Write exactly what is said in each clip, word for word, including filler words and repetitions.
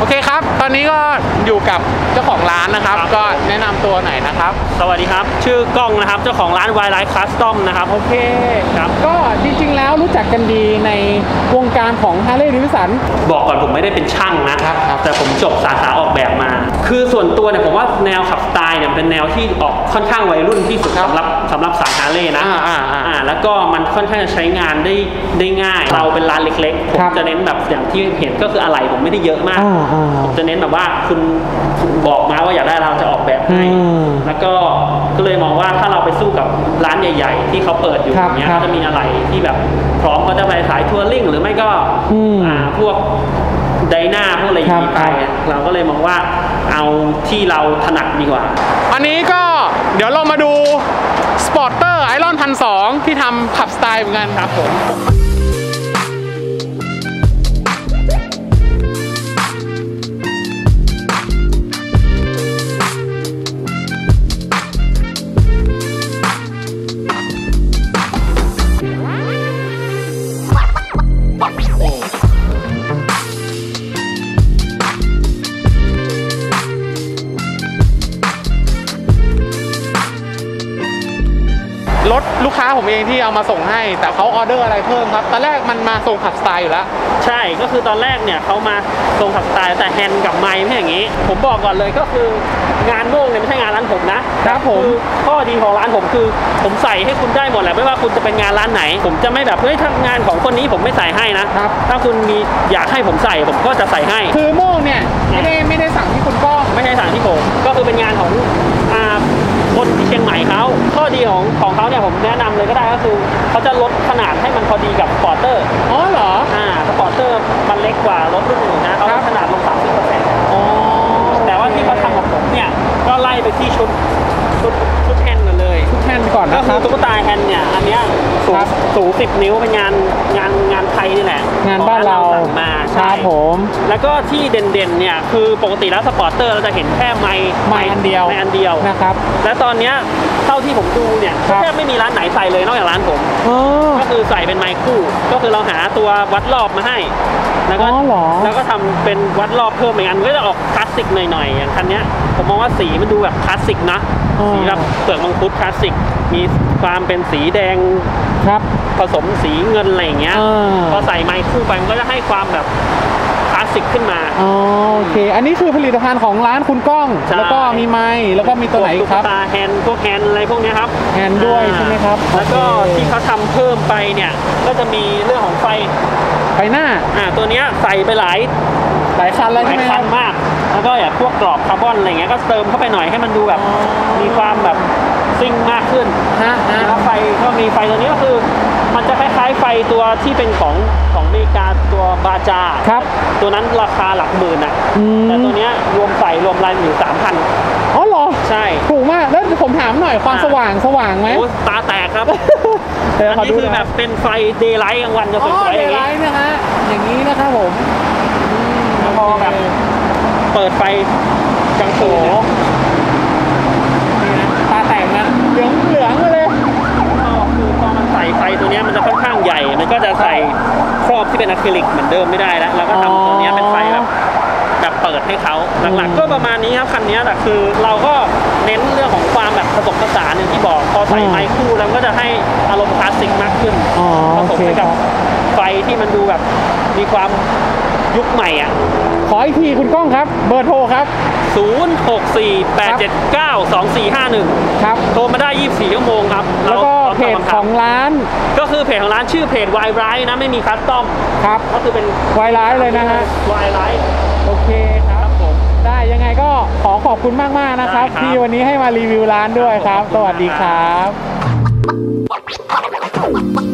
โอเคครับตอนนี้ก็อยู่กับเจ้าของร้านนะครับก็แนะนำตัวหน่อยนะครับสวัสดีครับชื่อกล้องนะครับเจ้าของร้าน Wildlife Custom นะครับโอเคครับก็จริงๆแล้วรู้จักกันดีในวงการของ Harley Davidson บอกก่อนผมไม่ได้เป็นช่างนะครับแต่ผมจบสาขาออกแบบมาคือส่วนตัวเนี่ยผมว่าแนวขับสไตล์เนี่ยเป็นแนวที่ออกค่อนข้างวัยรุ่นที่สุดสำหรับสำหรับสาย Harley นะอ่าอ่าแล้วก็มันค่อนข้างจะใช้งานได้ได้ง่ายเราเป็นร้านเล็กๆผมจะเน้นแบบอย่างที่เห็นก็คืออะไรผมไม่ได้เยอะมากผมจะเน้นแบบว่าคุณบอกมาว่าอยากได้เราจะออกแบบให้แล้วก็ก็เลยมองว่าถ้าเราไปสู้กับร้านใหญ่ๆที่เขาเปิดอยู่อย่างเงี้ยเขาจะมีอะไรที่แบบพร้อมก็จะไปสายทัวริ่งหรือไม่ก็อ่าพวกไดนาพวกอะไรอย่างนี้ไปเราก็เลยมองว่าเอาที่เราถนัดดีกว่าอันนี้ก็เดี๋ยวเรามาดูสปอร์เตอร์ไอรอนพันสองที่ทำขับสไตล์เหมือนกันครับผมรถลูกค้าผมเองที่เอามาส่งให้แต่เขาออเดอร์อะไรเพิ่มครับตอนแรกมันมาส่งขับสไตล์อยู่แล้วใช่ก็คือตอนแรกเนี่ยเขามาส่งขับสไตล์แต่แฮนด์กับไมค์ไม่อย่างนี้ผมบอกก่อนเลยก็คืองานโม่งเนี่ยไม่ใช่งานร้านผมนะครับผมข้อดีของร้านผมคือผมใส่ให้คุณได้หมดแหละไม่ว่าคุณจะเป็นงานร้านไหนผมจะไม่แบบเฮ้ยทำงานของคนนี้ผมไม่ใส่ให้นะครับถ้าคุณมีอยากให้ผมใส่ผมก็จะใส่ให้คือโม่งเนี่ยไม่ได้ไม่ได้สั่งที่คุณก้องไม่ใช่สั่งที่ผมก็คือเป็นงานของอ่าคนที่เชียงใหม่เขาข้อดีของของเขาเนี่ยผมแนะนำเลยก็ได้ก็คือเขาจะลดขนาดให้มันพอดีกับสปอร์เตอร์อ๋อเหรออ่าสปอร์เตอร์มันเล็กกว่ารถรุ่นอื่นนะเขาลดขนาดลง สามสิบเปอร์เซ็นต์ อ๋อแต่ว่าที่เขาทำกับผมเนี่ยก็ไล่ไปที่ชุดชุดชุดแฮนด์เลยชุดแฮนด์ก่อนนะครับก็คือตุ๊กตาแฮนด์เนี่ยอันเนี้ยสูงสูงสิบนิ้วเป็นงานงานงานไทยนี่แหละงานบ้านเรามาใช่ผมแล้วก็ที่เด่นๆเนี่ยคือปกติแล้วสปอร์เตอร์เราจะเห็นแค่ไมค์ไมค์อันเดียวไมค์อันเดียวนะครับและตอนเนี้ยเท่าที่ผมดูเนี่ยแทบไม่มีร้านไหนใส่เลยนอกจากร้านผมก็คือใส่เป็นไมค์คู่ก็คือเราหาตัววัดรอบมาให้แล้วก็แล้วก็ทำเป็นวัดรอบเพิ่มอีกอันก็จะออกคลาสสิกหน่อยๆอย่างคันนี้ผมมองว่าสีมันดูแบบคลาสสิกนะสีแบบเปลือกมังคุดคลาสสิกมีความเป็นสีแดงครับผสมสีเงินอะไรอย่างเงี้ยพอใส่ไมค์คู่ไปมันก็จะให้ความแบบคลาสสิกขึ้นมาอ๋อโอเคอันนี้คือผลิตภัณฑ์ของร้านคุณก้องแล้วก็มีไมค์แล้วก็มีตัวไหนครับตาแฮนด์พวกแฮนด์อะไรพวกนี้ครับแฮนด์ด้วยใช่ไหมครับแล้วก็ที่เขาทำเพิ่มไปเนี่ยก็จะมีเรื่องของไฟไฟหน้าอ่าตัวนี้ใส่ไปหลายหลายคันเลยใช่ไหมหลายคันมากแล้วก็อย่างพวกกรอบคาร์บอนอะไรเงี้ยก็เติมเข้าไปหน่อยให้มันดูแบบมีความแบบซิ่งมากขึ้นฮะแล้วไฟก็มีไฟตัวนี้ก็คือมันจะคล้ายๆไฟตัวที่เป็นของของอเมริกาตัวบาจาครับตัวนั้นราคาหลักหมื่นอ่ะแต่ตัวนี้รวมใส่รวมรายอยู่สามพันอ๋อเหรอใช่ถูกมากแล้วผมถามหน่อยความสว่างสว่างไหมตาแตกครับอันนี้คือแบบเป็นไฟเดย์ไลท์กลางวันจะสวยๆอย่างนี้นะฮะอย่างนี้นะครับผมพอแบบเปิดไฟกลางคืนนี่นะตาแตกนะเหลืองเหลืองเลยคือพอมันใส่ไฟตัวนี้มันจะค่อนข้างใหญ่มันก็จะใส่ครอบที่เป็นอะคริลิกเหมือนเดิมไม่ได้แล้วแล้วก็ทำตัวนี้เป็นไฟแบบแบบเปิดให้เขาหลักๆก็ประมาณนี้ครับคันนี้แต่คือเราก็เน้นเรื่องของความแบบผสมผสานอย่างที่บอกพอใส่ไมค์คู่แล้วก็จะให้อารมณ์คลาสสิกมากขึ้นผสมไปกับไฟที่มันดูแบบมีความยุคใหม่อ่ะขออีกทีคุณก้องครับเบอร์โทรครับศูนย์ หก สี่ แปด เจ็ด เก้า สอง สี่ ห้า หนึ่งครับโทรมาได้ยี่สิบสี่ชั่วโมงครับแล้วก็เพจของร้านก็คือเพจของร้านชื่อเพจ Wildlife นะไม่มีคัสตอมครับก็คือเป็น Wildlife เลยนะฮะ Wildlife โอเคครับผมได้ยังไงก็ขอขอบคุณมากๆนะครับที่วันนี้ให้มารีวิวร้านด้วยครับสวัสดีครับ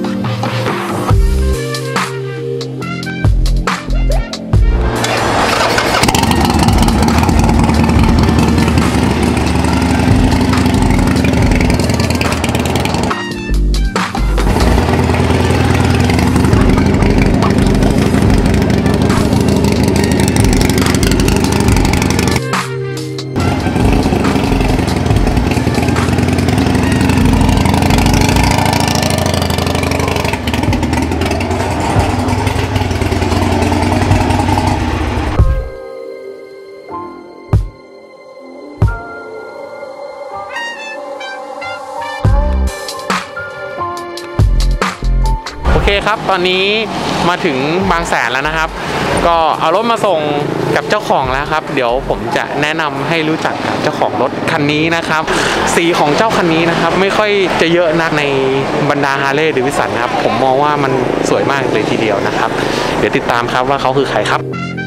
เคครับตอนนี้มาถึงบางแสนแล้วนะครับก็เอารถมาส่งกับเจ้าของแล้วครับเดี๋ยวผมจะแนะนำให้รู้จักกับเจ้าของรถคันนี้นะครับสีของเจ้าคันนี้นะครับไม่ค่อยจะเยอะนักในบรรดา Harley Davidson นะครับผมมองว่ามันสวยมากเลยทีเดียวนะครับเดี๋ยวติดตามครับว่าเขาคือใครครับ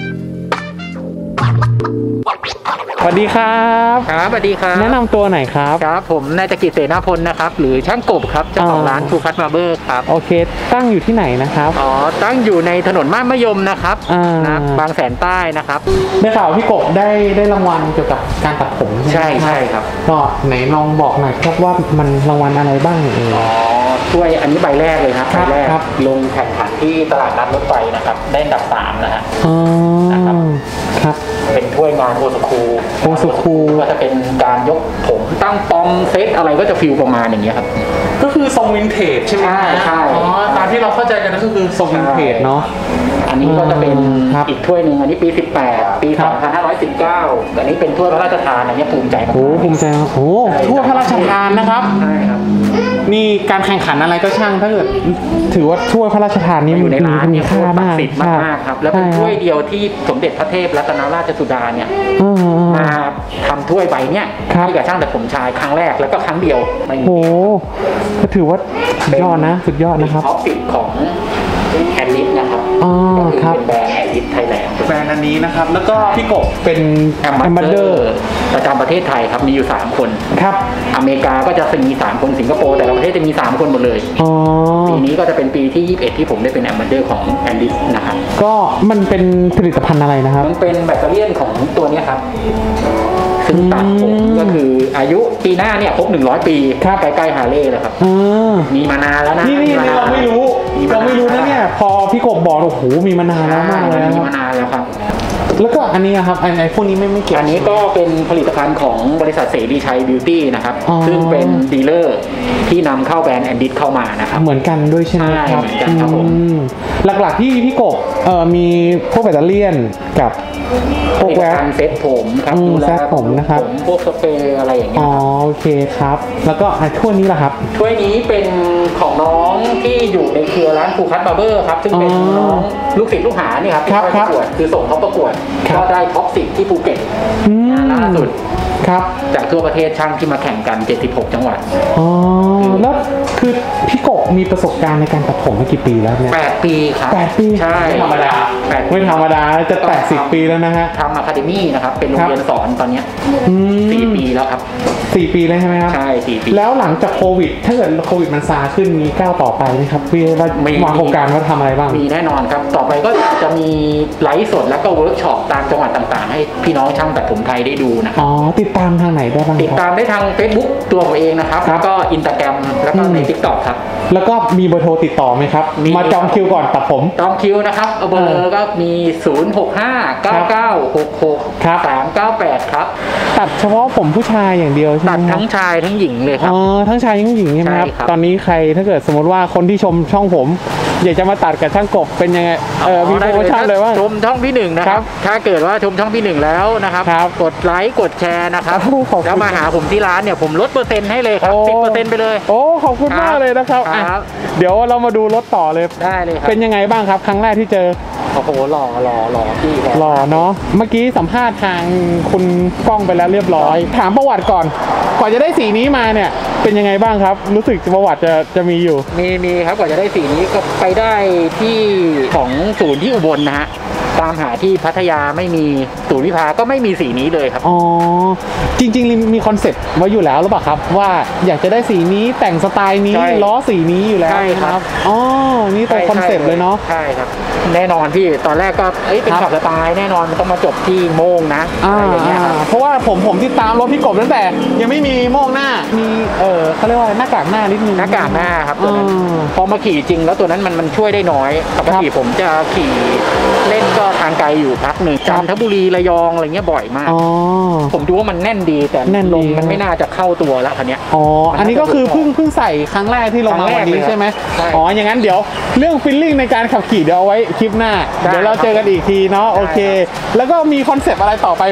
สวัสดีครับครับสวัสดีครับแนะนำตัวหน่อยครับครับผมนายจักริดเสนาพลนะครับหรือช่างกบครับเจ้าของร้านทูคัทบาร์เบอร์ครับโอเคตั้งอยู่ที่ไหนนะครับอ๋อตั้งอยู่ในถนนมาดมะยมนะครับนะบางแสนใต้นะครับได้ข่าวพี่กบได้ได้รางวัลเกี่ยวกับการตัดผมใช่ใช่ครับก็ไหนลองบอกหน่อยครับว่ามันรางวัลอะไรบ้างเองอ๋อถ้วยอันนี้ใบแรกเลยครับใบแรกลงแข่งขันที่ตลาดนัดรถไฟนะครับได้อันดับสามนะฮะอ๋อนะครับครับเป็นถ้วยงานโอสคูโอสคูก็จะเป็นการยกผมตั้งปอมเซตอะไรก็จะฟิลประมาณอย่างเงี้ยครับก็คือทรงวินเทจใช่ไหมใช่อ๋อตามที่เราเข้าใจกันก็คือทรงวินเทจเนาะอันนี้ก็จะเป็นอีกถ้วยหนึ่งอันนี้ปีสิบแปดปีสองพันห้าร้อยสิบเก้าอันนี้เป็นถ้วยพระราชทานอันนี้ภูมิใจมากโอ้ภูมิใจโอ้ถ้วยพระราชทานนะครับใช่ครับนี่การแข่งขันอะไรก็ช่างถ้าเกิดถือว่าถ้วยพระราชทานนี้อยู่ในร้านมีค่ามากมากครับแล้วเป็นถ้วยเดียวที่สมเด็จพระเทพรัตนราชสุดาเนี่ยมาทำถ้วยใบเนี้ยให้กับช่างแต่ผมชายครั้งแรกแล้วก็ครั้งเดียวโอ้ก็ถือว่าสุดยอดนะสุดยอดนะครับท็อปสิบของแอนลิสนะครับอ๋อครับเป็นแบรนด์แอนลิสไทยแลนด์แบรนด์อันนี้นะครับแล้วก็พี่กบเป็นแอมบาสเดอร์ประจำประเทศไทยครับมีอยู่สามคนครับอเมริกาก็จะมีสามคนสิงคโปร์แต่ละประเทศจะมีสามคนหมดเลยอ๋อปีนี้ก็จะเป็นปีที่ยี่สิบเอ็ดที่ผมได้เป็นแอมบาสเดอร์ของแอนลิสนะครับก็มันเป็นผลิตภัณฑ์อะไรนะครับมันเป็นแบตเตอรี่ของตัวนี้ครับซึ่งตัดผมก็คืออายุปีหน้าเนี่ยครบหนึ่งร้อยปีใกล้ๆฮาร์เลย์แล้วครับมีมานานแล้วนะนี่นี่เราไม่รู้เราไม่รู้นะเนี่ยพอพี่กบบอกโอ้โหมีมานานแล้วมากเลยมีมานานแล้วครับแล้วก็อันนี้ครับไอ้พวกนี้ไม่ไม่เกี่ยวอันนี้ก็เป็นผลิตภัณฑ์ของบริษัทเสรีชัยบิวตี้นะครับซึ่งเป็นดีลเลอร์ที่นำเข้าแบรนด์แอนดิสเข้ามานะครับเหมือนกันด้วยใช่ไหมครับหลักๆที่พี่กบเอ่อมีพวกแบตเตอรี่กับพวกแวนเซ็ตผมครับดูแลผมนะครับพวกสเปรย์อะไรอย่างเงี้ยอ๋อโอเคครับแล้วก็ถ้วยนี้ล่ะครับถ้วยนี้เป็นของน้องที่อยู่ในเครือร้านทูคัทบาร์เบอร์ครับซึ่งเป็นน้องลูกศิษย์ลูกหาเนี่ยครับที่ไปประกวดคือส่งเขาประกวดก็ได้ท็อปสิบที่ภูเก็ตล่าสุดครับจากทั่วประเทศช่างที่มาแข่งกันเจ็ดสิบหกจังหวัดอ๋อแล้วคือพี่กบมีประสบการณ์ในการตัดผมมากี่ปีแล้วเนี่ยแปดปีครับแปดปีใช่ไม่ธรรมดาไม่ธรรมดาจะแตะสิบปีแล้วนะฮะทำอะคาเดมี่นะครับเป็นโรงเรียนสอนตอนนี้สี่ปีแล้วครับสี่ปีเลยใช่ไหมครับใช่สี่ปีแล้วหลังจากโควิดถ้าเกิดโควิดมันซาขึ้นมีก้าวต่อไปไหมครับพี่ว่าวางโครงการว่าทำอะไรบ้างมีแน่นอนครับต่อไปก็จะมีไลฟ์สดแล้วก็เวิร์กช็อปตามจังหวัดต่างๆให้พี่น้องช่างตัดผมไทยได้ดูนะอ๋อติดตามทางไหนได้บ้างติดตามได้ทาง Facebook ตัวผมเองนะครับแล้วก็อินสตาแกรมแล้วก็ใน ติ๊กต็อก ครับแล้วก็มีเบอร์โทรติดต่อไหมครับมาจองคิวก่อนตัดผมจองคิวนะครับเบอร์ก็มีศูนย์ หก ห้า เก้า เก้า หก หก สาม เก้า แปดครับตัดเฉพาะผมผู้ชายอย่างเดียวใช่ไหมตัดทั้งชายทั้งหญิงเลยครับอ๋อทั้งชายทั้งหญิงใช่ไหมครับตอนนี้ใครถ้าเกิดสมมติว่าคนที่ชมช่องผมอยากจะมาตัดกับช่างกบเป็นยังไงเออมีโปรโมชั่นเลยว่าชมช่องพี่หนึ่งนะครับถ้าเกิดว่าชมช่องพี่หนึ่งแล้วนะครับกดไลค์กดแชร์นะครับแล้วมาหาผมที่ร้านเนี่ยผมลดเปอร์เซ็นต์ให้เลยครับ สิบเปอร์เซ็นต์ ไปเลยโอ้ขอบคุณมากเลยนะครับเดี๋ยวเรามาดูรถต่อเลยได้เลยครับเป็นยังไงบ้างครับครั้งแรกที่เจอโอ้โหหล่อหล่อหล่อพี่หล่อเนาะเมื่อกี้สัมภาษณ์ทางคุณก้องไปแล้วเรียบร้อยถามประวัติก่อนกว่าจะได้สีนี้มาเนี่ยเป็นยังไงบ้างครับรู้สึกประวัติจะจะมีอยู่มีมีครับกว่าจะได้สีนี้ก็ไปได้ที่ของศูนย์ที่อุบลนะฮะตามหาที่พัทยาไม่มีศูนย์วิภาก็ไม่มีสีนี้เลยครับอ๋อจริงๆมีคอนเซ็ปต์ไว้อยู่แล้วหรือเปล่าครับว่าอยากจะได้สีนี้แต่งสไตล์นี้ล้อสีนี้อยู่แล้วใช่ครับอ๋อนี่ตัวคอนเซ็ปต์เลยเนาะใช่ครับแน่นอนพี่ตอนแรกก็เอ้ยเป็นขับสไตล์แน่นอนมันต้องมาจบที่โม่งนะอะไรอย่างเงี้ยครับเพราะว่าผมผมติดตามรถพี่กบตั้งแต่ยังไม่มีโม่งหน้ามีเออเขาเรียกว่าหน้ากากหน้านิดนึงหน้ากากหน้าครับตัวนั้นพอมาขี่จริงแล้วตัวนั้นมันมันช่วยได้น้อยปกติผมจะขี่เล่นก็ทางไกลอยู่พักหนึ่งจันทบุรีระยองอะไรเงี้ยบ่อยมากผมดูว่ามันแน่นดีแต่แน่นลงมันไม่น่าจะเข้าตัวแล้วคันนี้อ๋ออันนี้ก็คือเพิ่งเพิ่งใส่ครั้งแรกที่ลงมาวันนี้ใช่ไหมอ๋ออย่างนั้นเดี๋ยวเรื่องฟีลลิ่งในการขับขี่เดี๋ยวเอาไว้คลิปหน้าเดี๋ยวเราเจอกันอีกทีเนาะโอเคแล้วก็มีคอนเซปต์อะไรต่อไปไหมครับ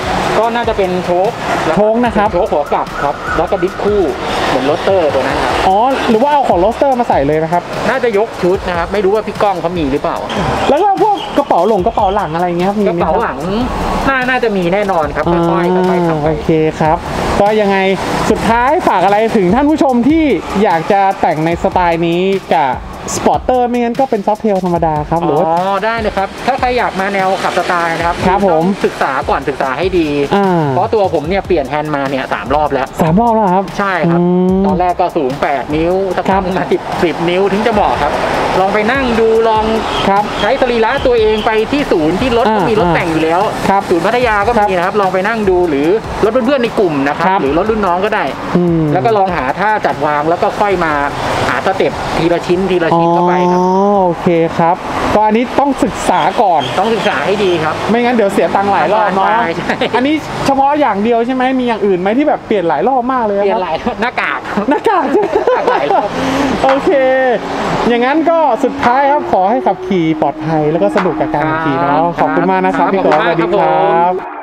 ก็น่าจะเป็นโชคโชคนะครับโชคหัวกลับครับแล้วก็ดิสคู่เหมือนโรสเตอร์ตัวนั้นครับอ๋อหรือว่าเอาของโรสเตอร์มาใส่เลยนะครับน่าจะยกชุดนะครับไม่รู้ว่าพี่ก้องเขามีหรือเปล่าแล้วก็พวกกระเป๋าหลงกระเป๋าหลังอะไรเงี้ยครับมีกระไหมเป๋าครับหลังน่าน่าจะมีแน่นอนครับค่อยๆค่อยๆทำไปโอเคครับก็ยังไงสุดท้ายฝากอะไรถึงท่านผู้ชมที่อยากจะแต่งในสไตล์นี้กับสปอร์เตอร์ไม่งั้นก็เป็นซอฟเทลธรรมดาครับหรือว่าอ๋อได้เลยครับถ้าใครอยากมาแนวขับสไตล์นะครับครับผมต้องศึกษาก่อนศึกษาให้ดีอ่าเพราะตัวผมเนี่ยเปลี่ยนแฮนด์มาเนี่ยสามรอบแล้วสามรอบแล้วครับใช่ครับอืมตอนแรกก็สูงแปดนิ้วสักครัพับกมาสิบสิบนิ้วถึงจะบอกครับ ลองไปนั่งดูลองครับใช้สรีระตัวเองไปที่ศูนย์ที่รถอ่าก็มีรถแต่งอยู่แล้วครับศูนย์พัทยาก็มีนะครับลองไปนั่งดูหรือรถเพื่อนๆในกลุ่มนะครับครับหรือรถรุ่นน้องก็ได้อืมแล้วก็ลองหาท่าจัดวางแล้วก็ค่อยมาหาสเต็ปทีละชิ้นทีละชิ้นเข้าไปครับอ๋อโอเคครับก็อันนี้ต้องศึกษาก่อนต้องศึกษาให้ดีครับไม่งั้นเดี๋ยวเสียตังค์หลายรอบเนาะใช่ใช่อันนี้เฉพาะอย่างเดียวใช่ไหมมีอย่างอื่นไหมที่แบบเปลี่ยนหลายรอบมากเลยเปลี่ยคน รับหลายหน้ากากหน้ากากใช่ไหมหลายรอบโอเค อย่างนั้นก็สุดท้ายครับขอให้ขับขี่ปลอดภัยแล้วก็สนุกกับการขับขี่เนาะขอบคุณมากนะครับพี่โกสวัสดีครับ